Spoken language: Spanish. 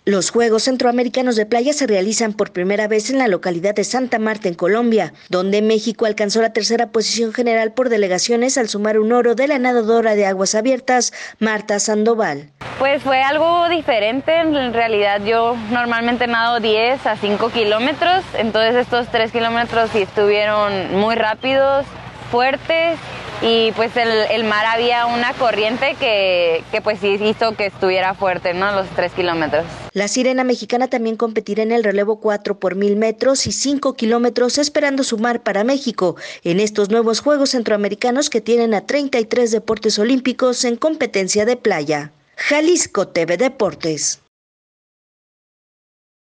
Los Juegos Centroamericanos de Playa se realizan por primera vez en la localidad de Santa Marta, en Colombia, donde México alcanzó la tercera posición general por delegaciones al sumar un oro de la nadadora de aguas abiertas, Marta Sandoval. Pues fue algo diferente, en realidad yo normalmente nado 10 a 5 kilómetros, entonces estos 3 kilómetros sí estuvieron muy rápidos, fuertes, y pues el mar había una corriente que pues sí hizo que estuviera fuerte, ¿no? Los 3 kilómetros. La sirena mexicana también competirá en el relevo 4 por 1000 metros y 5 kilómetros, esperando sumar para México en estos nuevos Juegos Centroamericanos que tienen a 33 deportes olímpicos en competencia de playa. Jalisco TV Deportes.